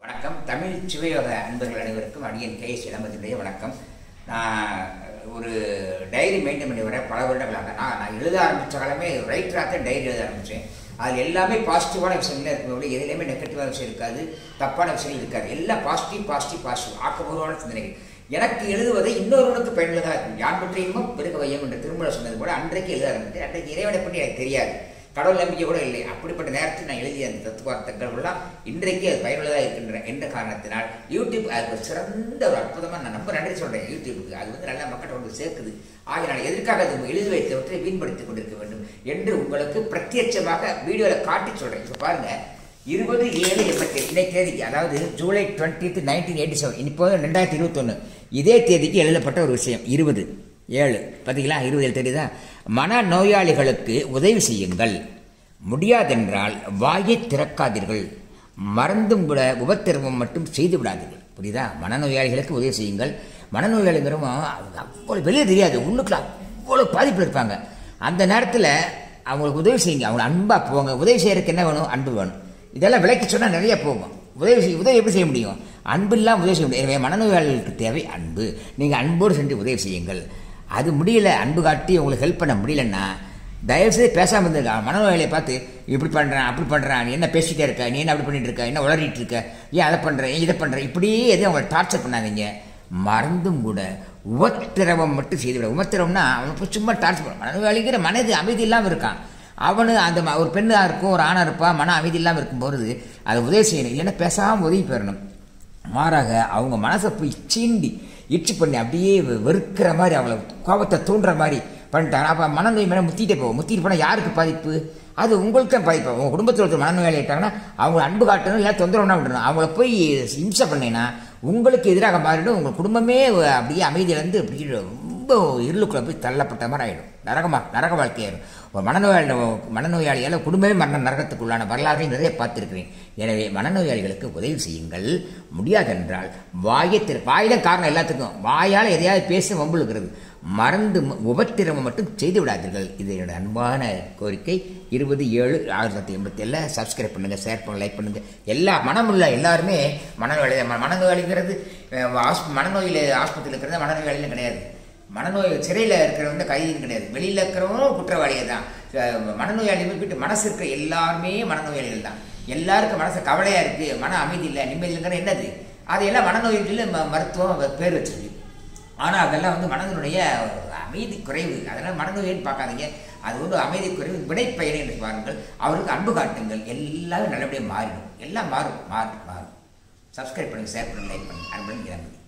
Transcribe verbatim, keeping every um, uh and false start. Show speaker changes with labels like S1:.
S1: வணக்கம். தமிழ் சுவையோக அன்பர்கள் அனைவருக்கும் அடியன் கே எஸ் இளமதியுடைய வணக்கம். நான் ஒரு டைரி மெயின்டைன் பண்ணி வரேன் பல வருடங்களாக. நான் நான் எழுத ஆரம்பித்த காலமே ரைட்டராக தான் டைரி எழுத ஆரம்பித்தேன். அதில் எல்லாமே பாசிட்டிவான விஷயங்களே இருக்கக்கூடிய, எதுலேயுமே நெகட்டிவான விஷயம் இருக்காது, தப்பான விஷயங்கள் இருக்காது. எல்லாம் பாசிட்டிவ் பாசிட்டிவ் பாசிட்டிவ் ஆக்கப்பூர்வமான சிந்தனைகள். எனக்கு எழுதுவதை இன்னொருவனுக்கு பயனுள்ளதாக இருக்கும். யான் பற்றியுமோ பெருக வையம் என்ற திருமணம் சொன்னது போல அன்றைக்கு எழுத ஆரம்பித்தேன். அன்றைக்கு இறைவனை பற்றி எனக்கு தெரியாது, கடவுள் நம்பிக்கை கூட இல்லை. அப்படிப்பட்ட நேரத்தில் நான் எழுதிய அந்த தத்துவார்த்தங்கள் எல்லாம் இன்றைக்கு அது பயனுள்ளதாக இருக்கின்ற என்ற காரணத்தினால் யூடியூப் அதுக்கு சிறந்த ஒரு அற்புதமாக நான் ரொம்ப நன்றி சொல்கிறேன். யூடியூபுக்கு அது வந்து நல்லா மக்கள் கொண்டு சேர்க்குது. ஆகினால் எதற்காக அது எழுதி வைத்தவற்றை வீண்படுத்திக் கொண்டிருக்க வேண்டும் என்று உங்களுக்கு பிரத்யட்சமாக வீடியோவில் காட்டி சொல்கிறேன். இப்போ பாருங்கள், இருபது ஏழு எண்பத்தி ஏழு இன்னைக்கு தேதிக்கு, அதாவது July twenty nineteen eighty seven இப்போ ரெண்டாயிரத்தி இருபத்தொன்று இதே தேதிக்கு எழுதப்பட்ட ஒரு விஷயம். இருபது ஏழு பார்த்தீங்களா? இருபது ஏழு தெரியுதா? மன நோயாளிகளுக்கு உதவி செய்யுங்கள், முடியாதென்றால் வாயை திறக்காதீர்கள், மறந்தும் விட உபத்திரவம் மட்டும் செய்து விடாதீர்கள். புரியுதா? மனநோயாளிகளுக்கு உதவி செய்யுங்கள். மனநோயாளிங்கிறவங்க அவ்வளோ வெளியே தெரியாது, உள்ளுக்குள்ள அவ்வளோ பாதிப்பில் இருப்பாங்க. அந்த நேரத்தில் அவங்களுக்கு உதவி செய்யுங்க, அவங்களை அன்பாக போங்க. உதவி செய்யறதுக்கு என்ன வேணும்? அன்பு வேணும். இதெல்லாம் விலைக்கு சொன்னால் நிறைய போகும். உதவி செய்ய உதவி எப்படி செய்ய முடியும்? அன்பு இல்லாமல் உதவி செய்ய முடியும். எனவே மனநோயாளிகளுக்கு தேவை அன்பு. நீங்கள் அன்போடு சென்று உதவி செய்யுங்கள். அது முடியல, அன்பு காட்டி உங்களுக்கு ஹெல்ப் பண்ண முடியலன்னா தயவுசெய்து பேசாமல் இருந்திருக்கா. மனநோயாளியை பார்த்து இப்படி பண்ணுறான் அப்படி பண்ணுறான், நீ என்ன பேசிகிட்டே இருக்க, நீ என்ன அப்படி பண்ணிட்டு இருக்க, என்ன உளறிட்டு இருக்க, ஏன் அதை பண்ணுறேன் ஏன் இதை பண்ணுறேன், இப்படியே எதையும் அவங்களை டார்ச்சர் பண்ணாதீங்க. மறந்தும் கூட உபத்திரவம் மட்டும் செய்துவிட. உபத்திரவம்னா அவனுக்கு சும்மா டார்ச்சர் பண்ண. மனநோயாளிங்கிற மனது அமைதி இல்லாமல் இருக்கான். அவனு அந்த ஒரு பெண்ணாக இருக்கும், ஒரு ஆணாக இருப்பான், மன அமைதி இல்லாமல் இருக்கும்போது அதை உதவி செய்யணும். இல்லைன்னா பேசாமல் உதவி பெறணும். மாறாக அவங்க மனசை போய் சீண்டி இச்சு பண்ணி அப்படியே வெறுக்கிற மாதிரி, அவங்கள கோபத்தை தூண்டுற மாதிரி பண்ணிட்டாங்க. அப்போ மனநோய் மேலே முத்திட்டே போகும். முத்திட்டு போனால் யாருக்கு பாதிப்பு? அது உங்களுக்கு தான் பாதிப்பு. உங்கள் குடும்பத்தில் ஒருத்தர் மனநோயாளி ஆகிட்டாங்கன்னா அவங்கள அன்பு காட்டணும், இல்லை தொந்தரவுனா விடணும். அவங்கள போய் இம்சை பண்ணினா உங்களுக்கு எதிராக மாறிடும். உங்கள் குடும்பமே அப்படியே அமைதியிலேருந்து அப்படி ரொம்ப இருளுக்குள்ளே போய் தள்ளப்பட்ட மாதிரி ஆகிடும். நரகமா நரக வாழ்க்கையாயிடும். ஒரு மனநோயாளி மனநோயாளியால் குடும்பமே மரண நரகத்துக்குள்ளான வரலாற்றை நிறைய பார்த்துருக்கிறேன். எனவே மனநோயாளிகளுக்கு உதவி செய்யுங்கள். முடியாதென்றால் வாயத்திற்கு, வாயில காரணம் எல்லாத்துக்கும், வாயால் எதையாவது பேச வம்புழுக்கிறது, மறந்து உபத்திரவம் மட்டும் செய்து விடாதீர்கள். இது என்னோட அன்பான கோரிக்கை. இருபது ஏழு ஆயிரத்தி தொள்ளாயிரத்தி எண்பத்தி ஏழில் சப்ஸ்கிரைப் பண்ணுங்கள், ஷேர் பண்ணுங்கள், லைக் பண்ணுங்கள். எல்லா மனமுள்ள எல்லாருமே மனநோயாளி. மனநோயாளிங்கிறது மனநோயில் ஆஸ்பத்திரியில் இருக்கிறது மனநோயாளியும் கிடையாது. மனநோய் சிறையில் இருக்கிறவங்க கைதியும் கிடையாது. வெளியில் இருக்கிறவங்களும் குற்றவாளிகள் தான். மனநோயாளி வீட்டு மனசு இருக்கிற எல்லாருமே மனநோயாளிகள் தான். எல்லாருக்கும் மனசு கவலையாக இருக்குது, மன அமைதி இல்லை, நிம்மதி இல்லைங்கிற என்னது? அதையெல்லாம் மனநோய்களில் ம மருத்துவம் பேர் வச்சிருக்கு. ஆனால் அதெல்லாம் வந்து மனதினுடைய அமைதி குறைவு. அதனால் மனநோயின்னு பார்க்காதீங்க. அது வந்து அமைதி குறைவு, வினைப்பயனை என்று பாருங்கள். அவருக்கு அன்பு காட்டுங்கள். எல்லாரும் நல்லபடியாக மாறிடும். எல்லாம் மாறும் மாறும் மாறும். சப்ஸ்கிரைப் பண்ணுங்கள், ஷேர் பண்ணுங்கள், லைக் பண்ணுங்கள். அன்புடன் இளமதி.